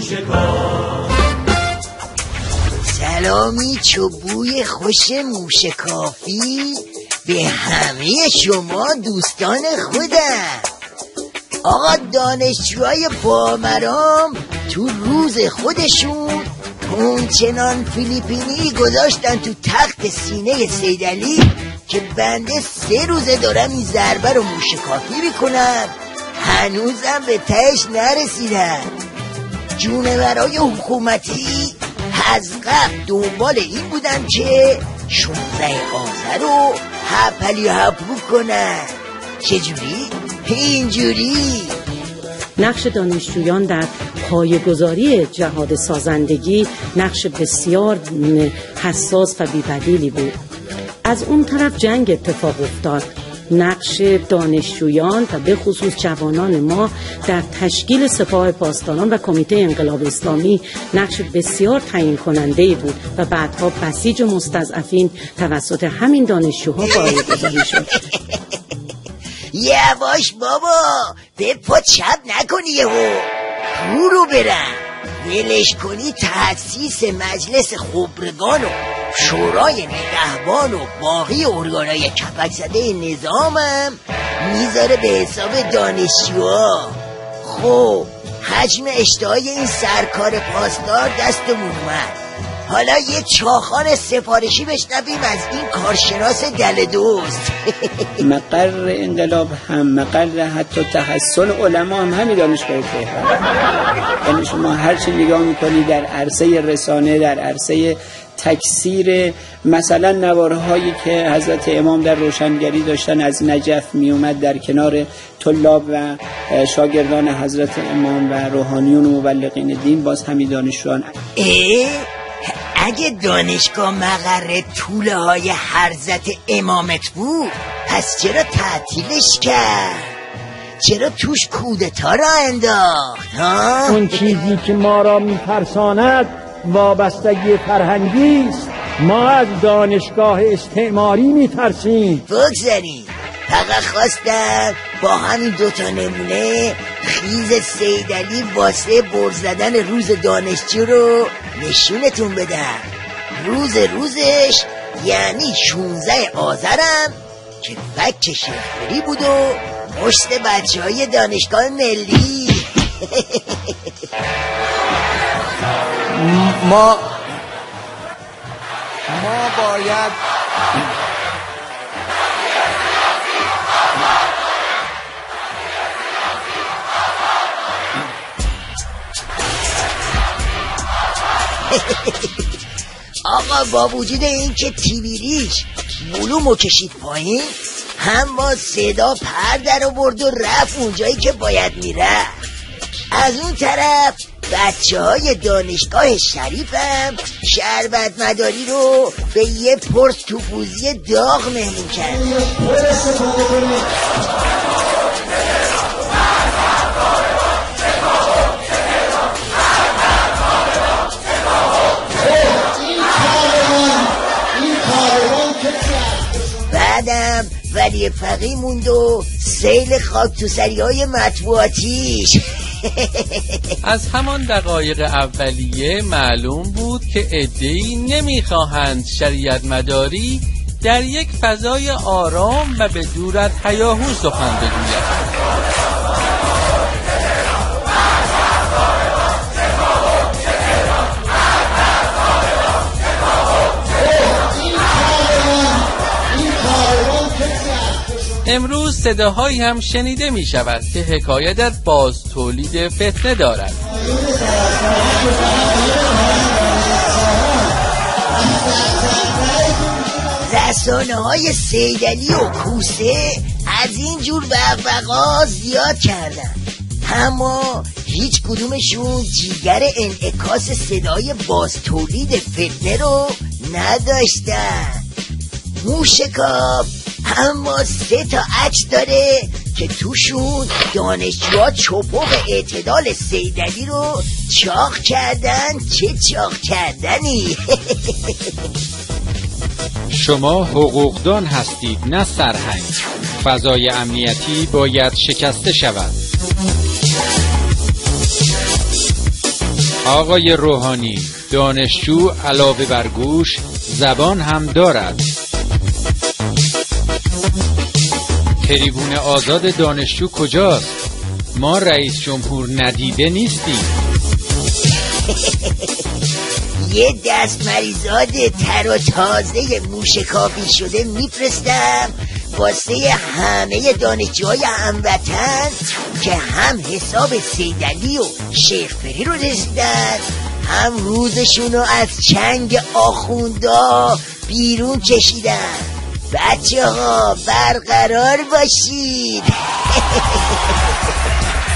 موشکاف. سلامی چوبوی خوش موشکافی به همه شما دوستان خودم. آقا دانشجوهای بامرام تو روز خودشون اونچنان فیلیپینی گذاشتن تو تخت سینه سیدعلی که بنده 3 روزه دارم این ضربه رو موشکافی میکنم، هنوزم به تهش نرسیدن. جونورای حکومتی از قبل دنبال این بودن که 16 آذر رو هپلی هپو کنن. چجوری؟ اینجوری. نقش دانشجویان در پایه‌گذاری جهاد سازندگی نقش بسیار حساس و بی‌بدیلی بود. از اون طرف جنگ اتفاق افتاد. نقش دانشجویان و به خصوص جوانان ما در تشکیل سپاه پاسداران و کمیته انقلاب اسلامی نقش بسیار تعیین کننده بود و بعدها بسیج مستضعفین توسط همین دانشجوها پایه‌گذاری شد. یواش بابا، به پا چپ نکنی یهو رو رو برم. ولش کنی تأسیس مجلس خبرگان و شورای نگهبان و باقی ارگانای کپک زده نظامم میذاره به حساب دانشجوها. خب حجم اشتهای این سرکار پاسدار دستمون اومد. حالا یه چاخان سفارشی بشنویم از این کارشناس دل دوست. مقر انقلاب هم مقر حتی تحصل علما هم همین دانشگاه تهران. یعنی شما هرچی نگاه میکنی در عرصه رسانه، در عرصه تکثیر مثلا نوارهایی که حضرت امام در روشنگری داشتن از نجف می اومد در کنار طلاب و شاگردان حضرت امام و روحانیون و مبلغین دین، باز همین دانشجویان. اگه دانشگاه مقر طوله های حضرت امامت بود پس چرا تعطیلش کرد؟ چرا توش کودتا را انداخت؟ اون چیزی که ما را می‌ترساند وابستگی فرهنگی است. ما از دانشگاه استعماری می‌ترسیم. بگذاریم. فقط خواستم با همین 2 نمونه خیز سیدعلی واسه بر زدن روز دانشجو رو نشونتون بدم. روزش یعنی 16 آذرم که فک شیخبری بود و مشت بچه‌های دانشگاه ملی. ما باید آقا با وجود این که تیبیریش بلومو کشید پایین، هم با صدا پر در آورد و رفت اونجایی که باید میره. از اون طرف بچه های دانشگاه شریفم شربت مداری رو به یه پرس توپوزی داغ مهمون کرد. بعدم ولی فقیه موند و سیل خاک تو سریهای مطبوعاتیش. از همان دقایق اولیه معلوم بود که عده‌ای نمیخواهند شریعت مداری در یک فضای آرام و به دور از هیاهو سخن بگوید. امروز صداهایی هم شنیده می شود که حکایت از باز تولید فتنه دارد. رسانه‌های سیدعلی و کوسه از این جور بغبغا زیاد کردن، اما هیچ کدومشون جیگر انعکاس صدای باز تولید فتنه رو نداشتن. موشکاف اما 3 تا عکس داره که توشون دانشجوها چپق اعتدال سیدعلی رو چاق کردن. چه چاق کردنی. شما حقوقدان هستید نه سرهنگ. فضای امنیتی باید شکسته شود. آقای روحانی، دانشجو علاوه بر گوش زبان هم دارد. تریبون آزاد دانشجو کجاست؟ ما رئیس جمهور ندیده نیستیم. یه دست مریضاد تر و تازه موشکافی شده میفرستم واسه همه دانشجوهای هموطن که هم حساب سیدعلی و شیخ فری رو رسیدن، هم روزشونو از چنگ آخوندا بیرون کشیدن. بچه ها برقرار باشید.